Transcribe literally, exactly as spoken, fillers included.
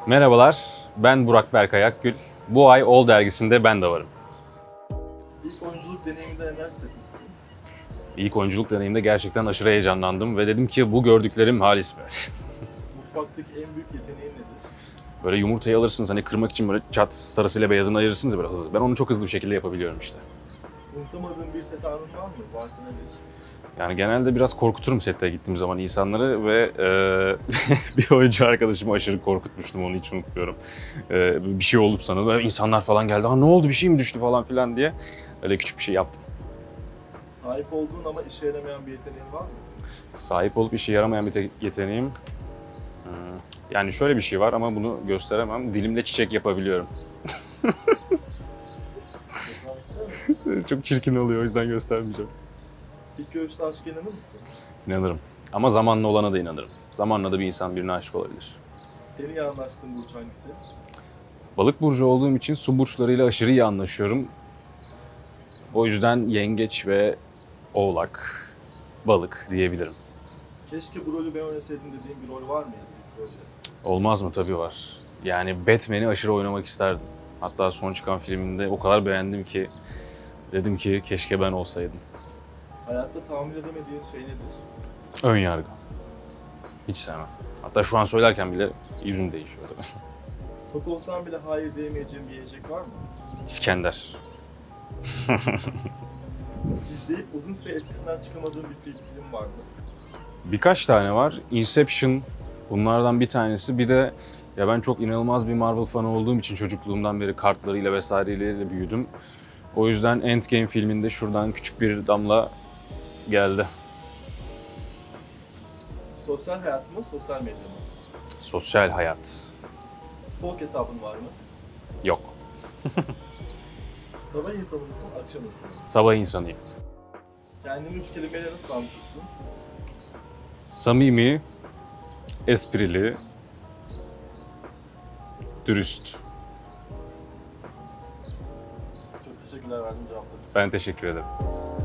Merhabalar, ben Burak Berkay Akgül. Bu ay Ol dergisinde ben de varım. İlk oyunculuk deneyiminde neler hissetmişsin? İlk oyunculuk deneyiminde gerçekten aşırı heyecanlandım ve dedim ki bu gördüklerim halis mi? Mutfaktaki en büyük yeteneğin nedir? Böyle yumurtayı alırsınız hani kırmak için böyle çat sarısıyla beyazını ayırırsınız böyle hızlı. Ben onu çok hızlı bir şekilde yapabiliyorum işte. Unutamadığın bir set anın var mı? Varsa nedir? Yani genelde biraz korkuturum sette gittiğim zaman insanları ve e, bir oyuncu arkadaşımı aşırı korkutmuştum, onu hiç unutmuyorum. E, bir şey olup sana böyle insanlar falan geldi, ha ne oldu, bir şey mi düştü falan filan diye öyle küçük bir şey yaptım. Sahip olduğun ama işe yaramayan bir yeteneğin var mı? Sahip olup işe yaramayan bir te- yeteneğim. Hmm, Yani şöyle bir şey var ama bunu gösteremem. Dilimle çiçek yapabiliyorum. Göstermek ister misin? Çok çirkin oluyor, o yüzden göstermeyeceğim. İlk görüşte aşka inanır mısın? İnanırım. Ama zamanla olana da inanırım. Zamanla da bir insan birine aşık olabilir. En iyi anlaştığın burç hangisi? Balık burcu olduğum için su burçlarıyla aşırı iyi anlaşıyorum. O yüzden yengeç ve oğlak, balık diyebilirim. Keşke bu rolü ben oynasaydım dediğin bir rol var mı ya da bir proje? Olmaz mı? Tabii var. Yani Batman'i aşırı oynamak isterdim. Hatta son çıkan filminde o kadar beğendim ki dedim ki keşke ben olsaydım. Hayatta tahammül edemediğin şey nedir? Ön yargı. Hiç sevmem. Hatta şu an söylerken bile yüzüm değişiyor. Tok olsan bile hayır diyemeyeceğin bir yiyecek var mı? İskender. İzleyip uzun süre etkisinden çıkamadığın bir film film var mı? Birkaç tane var. Inception bunlardan bir tanesi. Bir de ya ben çok inanılmaz bir Marvel fanı olduğum için çocukluğumdan beri kartlarıyla vesaireyle büyüdüm. O yüzden Endgame filminde şuradan küçük bir damla geldi. Sosyal hayat mı, sosyal medya mı? Sosyal hayat. Stalk hesabın var mı? Yok. Sabah insanı mısın, akşam insanı mı? Sabah insanıyım. Kendini üç kelimeyle nasıl anlatırsın? Samimi, esprili, dürüst. Çok teşekkürler verdiğin cevaplar için. Ben teşekkür ederim.